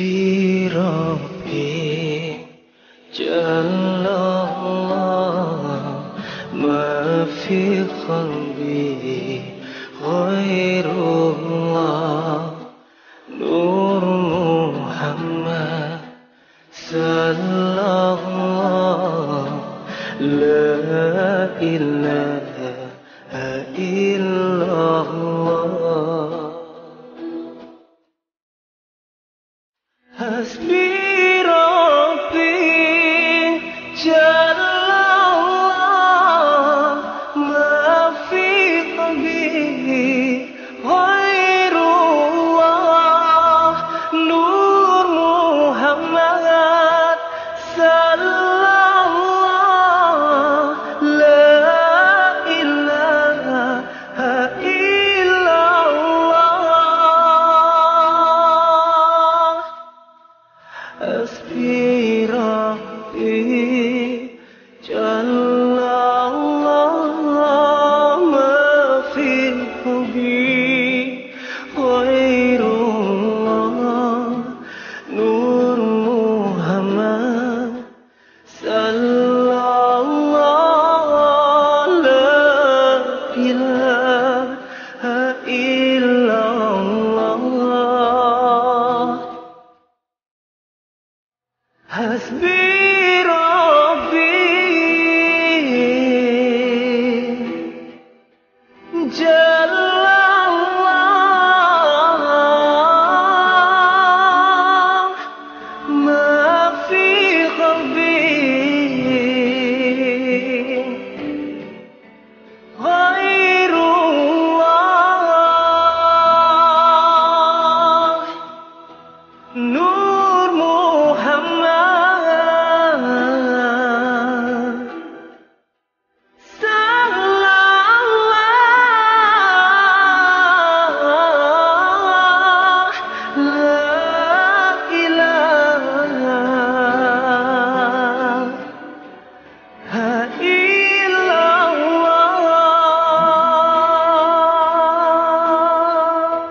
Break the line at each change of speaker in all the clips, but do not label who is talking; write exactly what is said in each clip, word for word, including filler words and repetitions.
حسبي ربي جل الله ما في قلبي غير الله نور محمد صلى الله لا إله إلا الله حسبي ربي جل الله ما في قلبي غير الله نور محمد صلى الله لا إله إلا الله حسبي ربي جل الله ما في قلبي غير الله نور محمد صلى الله لا إله إلا الله حسبي ربي جل الله ما في قلبي غير الله نور محمد صلى الله لا إله إلا الله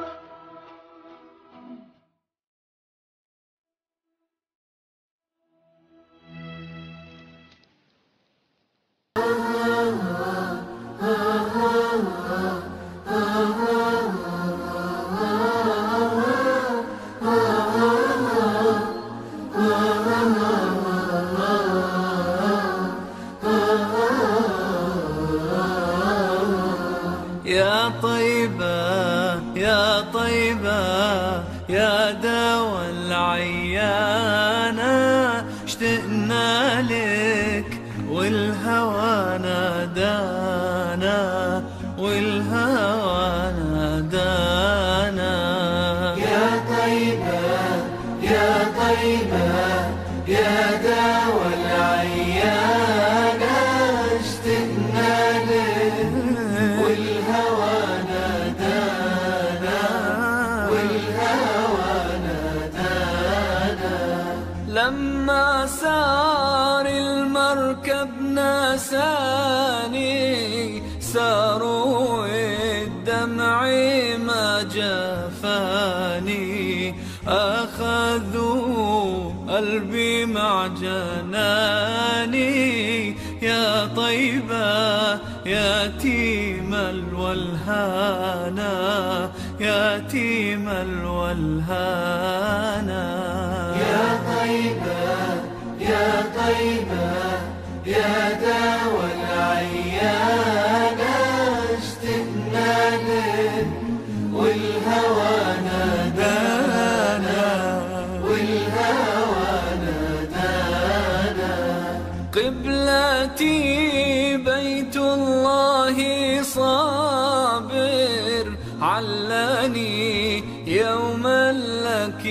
يا طيبة يا طيبة يا دوا العيانة اشتقنا لك والهوى نادانا والهوى نادانا
يا طيبة يا طيبة يا دوا العيانة اشتقنا لك والهوى نادانا والهوى نادانا
لما سار المركب ناساني ساروا الدمع ما جفاني أخذوا قلبي مع جناني يا طيبة يتيم الولهانا يتيم الولهانا
يا طيبة يا طيبة يا دوا العيانة اشتقنا لك والهوى نادانا والهوى نادانا
قبلتي بيت الله صابر علاني يوما لك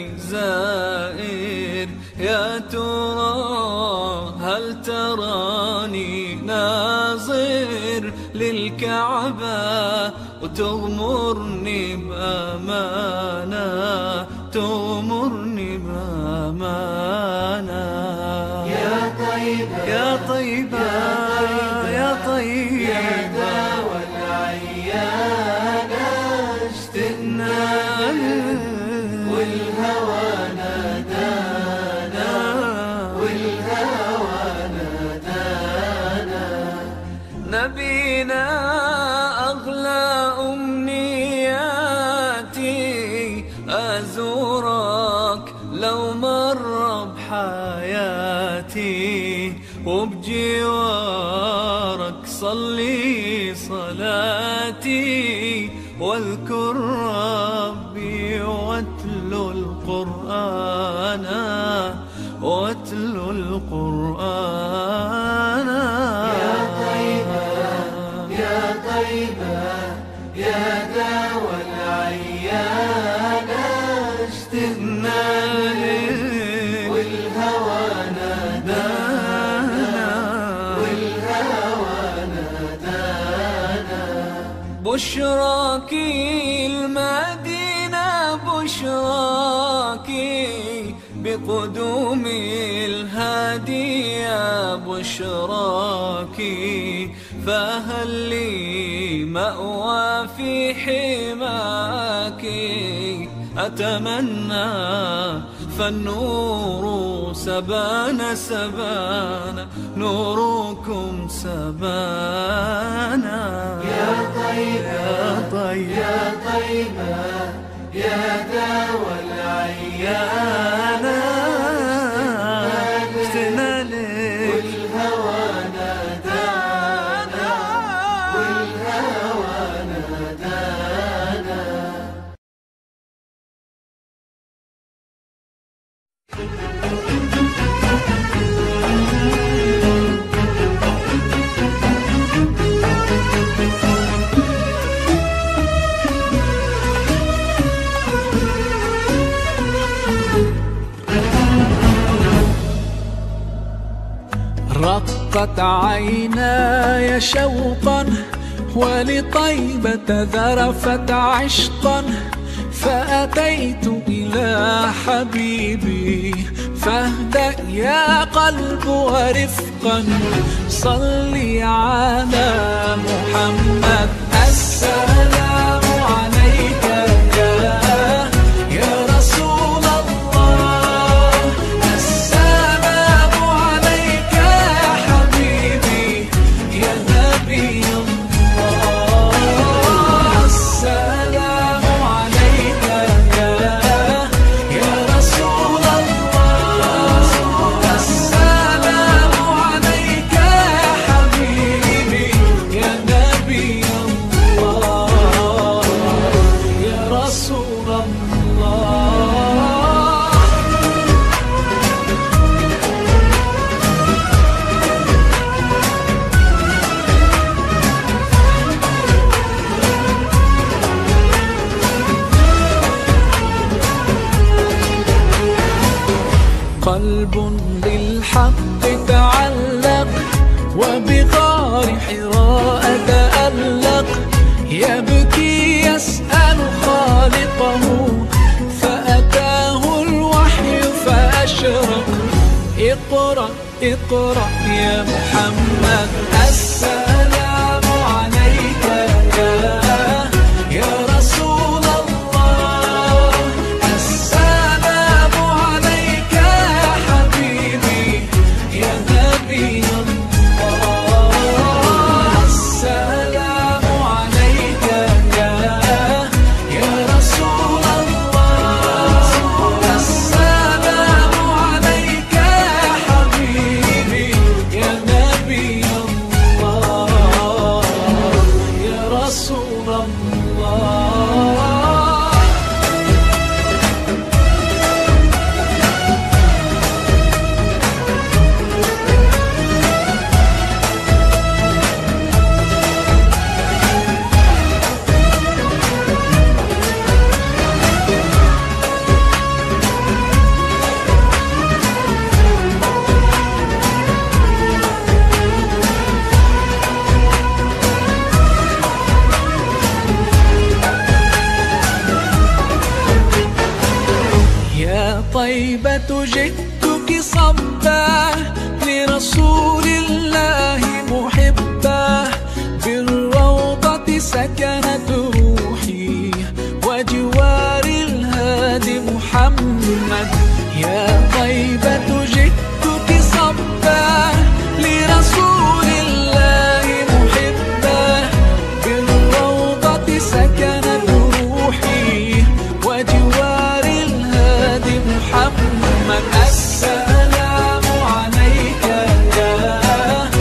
زائر يا ترى هل تراني ناظر للكعبة وتغمرني بأمانة تغمرني بأمانة
يا طيبة
يا طيبة يا طيبة
يا دوا العيانة اشتقنا لك والهوى نادانا
جوارك صلي صلاتي واذكر ربي واتلو القرآن واتلو القرآن.
يا طيبة يا طيبة يا داوى العيان، اشتقنا لك والهوى نادانا والهوى نادانا.
بشراكي المدينة بشراكي بقدوم الهادي يا بشراكي، فهل لي مأوى في حماك أتمنى، فالنور سبان سبان نوركم سبانا.
يا طيبة
يا طيبة
يا طيبة يا داوى العيان،
اشتقنا لك
والهوى نادانا والهوى نادانا.
رقت عيناي شوقا ولطيبة ذرفت عشقا، فأتيت إلى حبيبي فاهدأ يا قلب ورفقا، صلي على محمد. السلام عليك يا يا رسول الله، السلام عليك يا حبيبي يا نبي الله، السلام عليك يا يا رسول الله، السلام عليك يا حبيبي يا نبي الله يا رسول الله. قلب بالحق تعلق وبغار حراء تألق، يبكي يسأل خالقه فأتاه الوحي فأشرق. اقرأ اقرأ يا محمد، السلام عليك يا يا رسول الله، السلام عليك يا حبيبي يا نبي الله، السلام عليك يا يا رسول الله، السلام عليك يا حبيبي يا نبي الله يا رسول الله. يا طيبة جئتك صبا لرسول الله محبا، بالروضة سكنت روحي وجوار الهادي محمد. يا طيبة جئتك صبا لرسول الله محبا، بالروضة سكنت